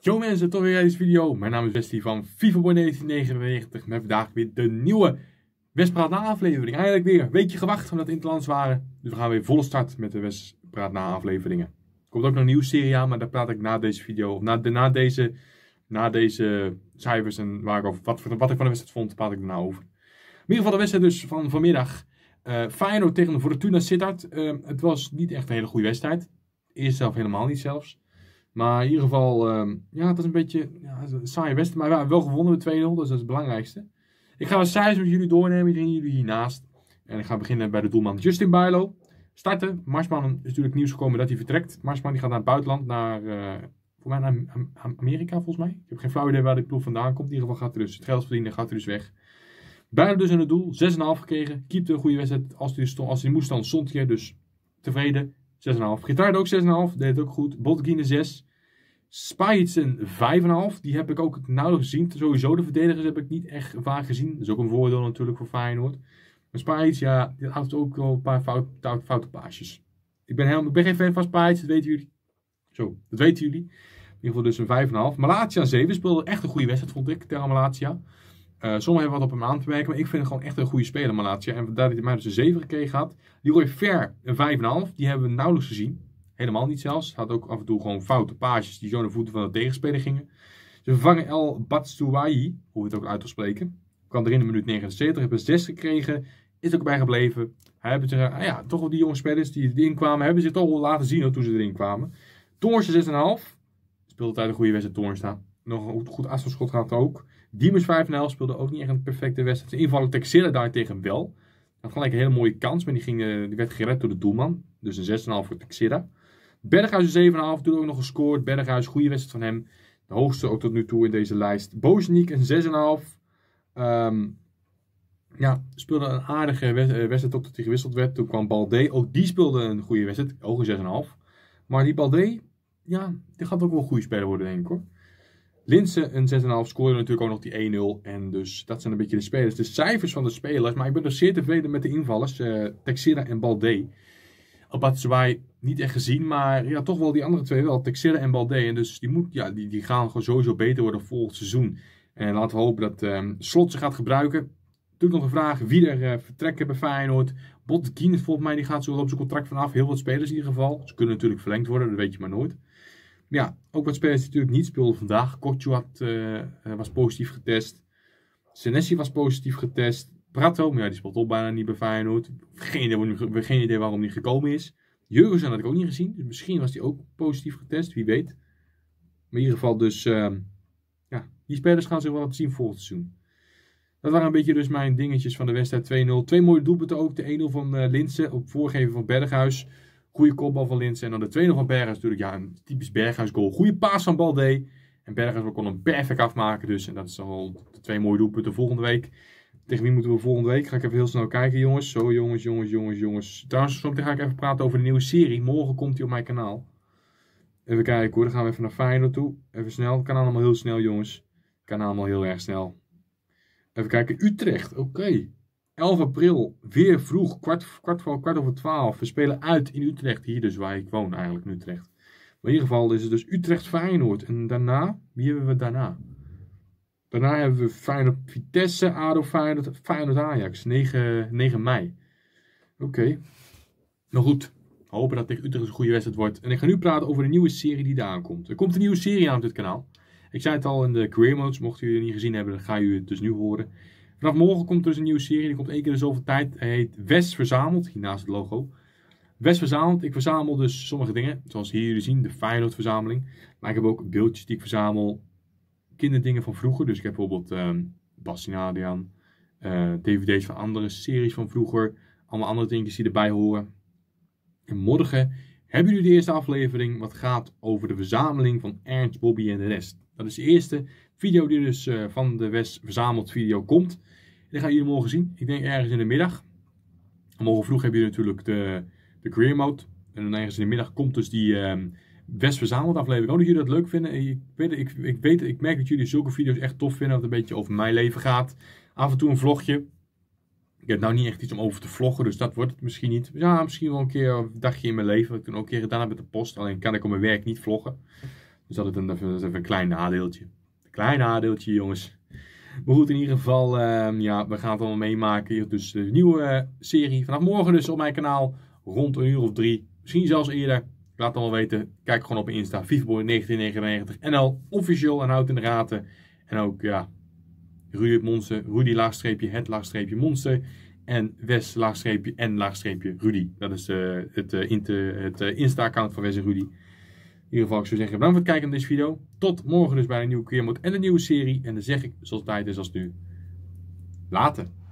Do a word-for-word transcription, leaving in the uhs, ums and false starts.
Yo mensen, toch weer deze video. Mijn naam is Westie van FIFAboy negentien negenennegentig. Met vandaag weer de nieuwe Westpraat na aflevering. Eigenlijk weer een weekje gewacht omdat het interlands waren. Dus we gaan weer volle start met de Westpraat na afleveringen. Er komt ook nog een nieuwe serie aan, maar daar praat ik na deze video. Of na, de, na, deze, na deze cijfers en waar ik over, wat, wat ik van de wedstrijd vond, praat ik daarna over. In ieder geval de wedstrijd dus van vanmiddag. Uh, Feyenoord tegen de Fortuna Sittard. Uh, het was niet echt een hele goede wedstrijd. Eerst zelf helemaal niet zelfs. Maar in ieder geval, um, ja, het was een beetje ja, een saaie wedstrijd. Maar we hebben wel gewonnen met twee nul, dus dat is het belangrijkste. Ik ga een cijfers met jullie doornemen, iedereen jullie hiernaast. En ik ga beginnen bij de doelman Justin Bijlo. Starten. Marsman is natuurlijk nieuws gekomen dat hij vertrekt. Marsman die gaat naar het buitenland, naar, uh, voor mij naar Amerika volgens mij. Ik heb geen flauw idee waar die ploeg vandaan komt. In ieder geval gaat hij dus het geld verdienen, gaat hij dus weg. Bijlo dus in het doel, zes komma vijf gekregen. Keepte een goede wedstrijd. Als hij, stond, als hij moest dan stond hij, dus tevreden. zes komma vijf. Gitaarde ook zes komma vijf, deed het ook goed. Bottegien zes. Spijtsen vijf komma vijf. Die heb ik ook nauwelijks gezien. Sowieso de verdedigers heb ik niet echt vaak gezien. Dat is ook een voordeel natuurlijk voor Feyenoord. Maar Spijts, ja, die had ook wel een paar fout, fout, foute paasjes. Ik ben, helemaal, ik ben geen fan van Spijts, dat weten jullie. Zo, dat weten jullie. In ieder geval dus een vijf komma vijf. Malacia zeven speelde echt een goede wedstrijd, vond ik, tegen Malacia. Uh, sommigen hebben wat op hem aan te merken, maar ik vind het gewoon echt een goede speler, Malacia. En vandaar dat hij mij dus een zeven gekregen had. Leroy Fer, een vijf komma vijf. Die hebben we nauwelijks gezien. Helemaal niet zelfs. Had ook af en toe gewoon foute paasjes die zo naar de voeten van de tegenspeler gingen. Ze vervangen El Batshuayi, hoe we het ook uit wil spreken. Kwam er in de minuut negenenzeventig, hebben zes gekregen. Is ook bij gebleven. Hij hebben zich, ah ja, toch wel die jonge spelers die erin kwamen, hebben zich toch wel laten zien hoor, toen ze erin kwamen. Toornsje zes komma vijf. Speelde altijd een goede wedstrijd, Toornstra. Nog een goed afstandsschot gehad ook. Diemers vijf komma vijf speelde ook niet echt een perfecte wedstrijd. Zijn invaller Texera daartegen wel. Had gelijk een hele mooie kans, maar die, ging, die werd gered door de doelman. Dus een zes komma vijf voor Texera. Berghuis zeven komma vijf, toen ook nog gescoord. Berghuis, goede wedstrijd van hem. De hoogste ook tot nu toe in deze lijst. Bozeniek een zes komma vijf. Um, ja, speelde een aardige wedstrijd totdat hij gewisseld werd. Toen kwam Balde. Ook die speelde een goede wedstrijd. Ook een zes komma vijf. Maar die Balde, ja, die gaat ook wel een goede speler worden denk ik hoor. Linse een zes komma vijf, scoorde natuurlijk ook nog die één nul. En dus dat zijn een beetje de spelers. De cijfers van de spelers. Maar ik ben dus zeer tevreden met de invallers. Uh, Texera en Balde. Batshuayi niet echt gezien, maar ja, toch wel die andere twee wel. Texera en Balde. En dus die, moet, ja, die, die gaan gewoon sowieso beter worden volgend seizoen. En laten we hopen dat um, Slot ze gaat gebruiken. Natuurlijk nog een vraag wie er uh, vertrekken bij Feyenoord. Bottegien volgens mij die gaat zo op zijn contract vanaf. Heel wat spelers in ieder geval. Ze kunnen natuurlijk verlengd worden, dat weet je maar nooit. Ja, ook wat spelers die natuurlijk niet speelden vandaag. Kotju had, uh, was positief getest. Senesi was positief getest. Prato, maar ja, die speelt ook bijna niet bij Feyenoord. Geen idee, geen idee waarom die gekomen is. Jurgensen had ik ook niet gezien. Dus misschien was die ook positief getest, wie weet. Maar in ieder geval dus, uh, ja, die spelers gaan zich wel wat zien volgend seizoen. Dat waren een beetje dus mijn dingetjes van de wedstrijd twee nul. Twee mooie doelpunten ook. De één nul van uh, Linse op voorgeven van Berghuis. Goede kopbal van Linse. En dan de twee nul van Berghuis natuurlijk. Ja, een typisch Berghuis goal. Goede paas van Balde. En Berghuis kon hem perfect afmaken dus. En dat is al de twee mooie doelpunten volgende week. Tegen wie moeten we volgende week? Ga ik even heel snel kijken, jongens. Zo, jongens, jongens, jongens, jongens. Trouwens, zometeen ga ik even praten over de nieuwe serie. Morgen komt die op mijn kanaal. Even kijken hoor. Dan gaan we even naar Feyenoord toe. Even snel. Het kan allemaal heel snel, jongens. Het kan allemaal heel erg snel. Even kijken. Utrecht. Oké. Okay. elf april. Weer vroeg. Kwart, kwart, kwart, kwart over twaalf. We spelen uit in Utrecht. Hier dus waar ik woon eigenlijk in Utrecht. Maar in ieder geval is het dus Utrecht-Feyenoord. En daarna? Wie hebben we daarna? Daarna hebben we Feyenoord Vitesse, A D O Feyenoord, Feyenoord Ajax, negen mei. Oké. Okay. Nou goed, hopen dat tegen Utrecht een goede wedstrijd wordt. En ik ga nu praten over de nieuwe serie die daar aankomt. Er komt een nieuwe serie aan op dit kanaal. Ik zei het al in de career modes, mochten jullie het niet gezien hebben, dan ga je het dus nu horen. Vanaf morgen komt er dus een nieuwe serie, die komt één keer in zoveel tijd. Hij heet Wes Verzameld, hiernaast het logo. Wes Verzameld, ik verzamel dus sommige dingen, zoals hier jullie zien, de Feyenoord verzameling. Maar ik heb ook beeldjes die ik verzamel. Kinderdingen van vroeger. Dus ik heb bijvoorbeeld um, Bas en Adriaan. Uh, D V D's van andere series van vroeger. Allemaal andere dingetjes die erbij horen. En morgen hebben jullie de eerste aflevering. Wat gaat over de verzameling van Ernst, Bobby en de rest. Dat is de eerste video die dus uh, van de Wes Verzameld video komt. En dat gaan jullie morgen zien. Ik denk ergens in de middag. En morgen vroeg hebben jullie natuurlijk de, de career mode. En dan ergens in de middag komt dus die... Um, Wes Verzameld aflevering. Ik hoop dat jullie dat leuk vinden. Ik weet, ik, ik, weet, ik merk dat jullie zulke video's echt tof vinden. Dat het een beetje over mijn leven gaat. Af en toe een vlogje. Ik heb nou niet echt iets om over te vloggen. Dus dat wordt het misschien niet. Ja, misschien wel een keer een dagje in mijn leven. Wat ik toen ook een keer gedaan heb met de post. Alleen kan ik op mijn werk niet vloggen. Dus dat is, een, dat is even een klein nadeeltje. Een klein nadeeltje, jongens. Maar goed, in ieder geval, uh, ja, we gaan het allemaal meemaken. Hier dus de nieuwe uh, serie. Vanaf morgen dus op mijn kanaal. Rond een uur of drie. Misschien zelfs eerder. Laat het allemaal weten. Kijk gewoon op Insta. Fifaboy negentien negenennegentig. N L officieel en houd in de gaten. En ook, ja, Rudy het Monster. Rudy laagstreepje het laagstreepje Monster. En Wes laagstreepje en laagstreepje Rudy. Dat is uh, het, uh, inter, het uh, Insta-account van Wes en Rudy. In ieder geval, ik zou zeggen, bedankt voor het kijken naar deze video. Tot morgen dus bij een nieuwe Career Mode en een nieuwe serie. En dan zeg ik, zoals tijd is als nu, later.